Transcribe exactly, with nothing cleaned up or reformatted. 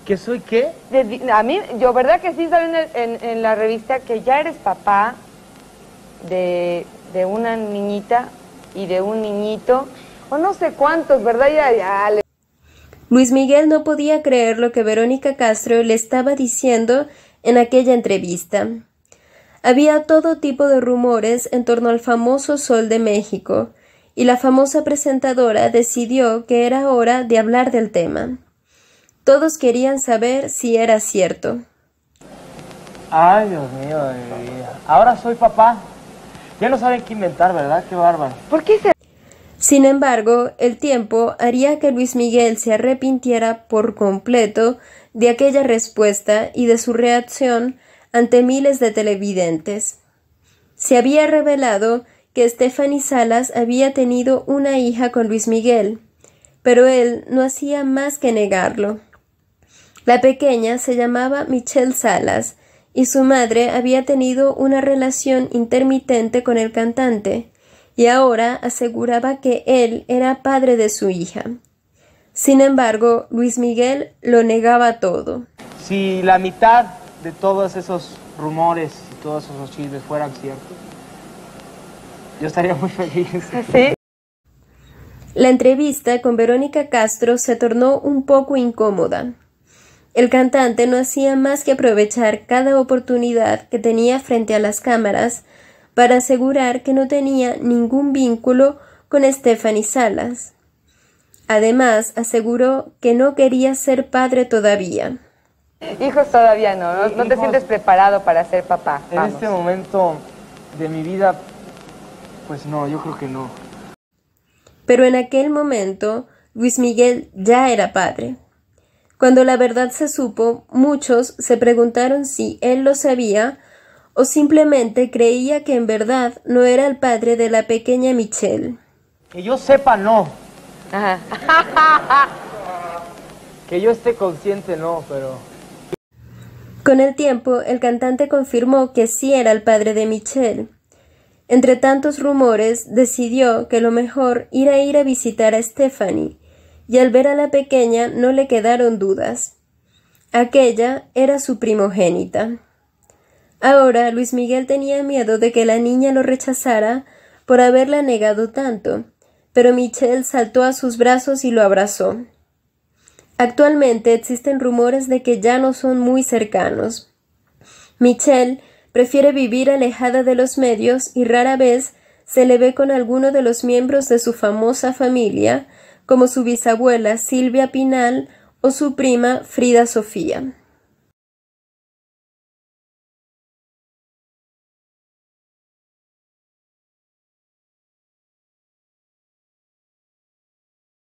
¿Que soy qué? De, a mí, yo, ¿verdad que sí salió en, el, en, en la revista que ya eres papá de, de una niñita y de un niñito? O no sé cuántos, ¿verdad? Ya, ya le... Luis Miguel no podía creer lo que Verónica Castro le estaba diciendo en aquella entrevista. Había todo tipo de rumores en torno al famoso Sol de México, y la famosa presentadora decidió que era hora de hablar del tema. Todos querían saber si era cierto. Ay, Dios mío de mi vida. Ahora soy papá. Ya no saben qué inventar, ¿verdad? Qué bárbaro. ¿Por qué se... Sin embargo, el tiempo haría que Luis Miguel se arrepintiera por completo de aquella respuesta y de su reacción ante miles de televidentes. Se había revelado que Stephanie Salas había tenido una hija con Luis Miguel, pero él no hacía más que negarlo. La pequeña se llamaba Michelle Salas y su madre había tenido una relación intermitente con el cantante, y ahora aseguraba que él era padre de su hija. Sin embargo, Luis Miguel lo negaba todo. Si la mitad de todos esos rumores y todos esos chismes fueran ciertos, yo estaría muy feliz. ¿Sí? La entrevista con Verónica Castro se tornó un poco incómoda. El cantante no hacía más que aprovechar cada oportunidad que tenía frente a las cámaras para asegurar que no tenía ningún vínculo con Stephanie Salas. Además, aseguró que no quería ser padre todavía. Hijos todavía no, ¿no? No te Hijos, sientes preparado para ser papá. En Vamos. este momento de mi vida, pues no, yo creo que no. Pero en aquel momento, Luis Miguel ya era padre. Cuando la verdad se supo, muchos se preguntaron si él lo sabía o simplemente creía que en verdad no era el padre de la pequeña Michelle. Que yo sepa, no. Ajá. Que yo esté consciente, no, pero... Con el tiempo, el cantante confirmó que sí era el padre de Michelle. Entre tantos rumores, decidió que lo mejor era ir a visitar a Stephanie, y al ver a la pequeña no le quedaron dudas. Aquella era su primogénita. Ahora Luis Miguel tenía miedo de que la niña lo rechazara por haberla negado tanto, pero Michelle saltó a sus brazos y lo abrazó. Actualmente existen rumores de que ya no son muy cercanos. Michelle prefiere vivir alejada de los medios y rara vez se le ve con alguno de los miembros de su famosa familia, como su bisabuela Silvia Pinal o su prima Frida Sofía.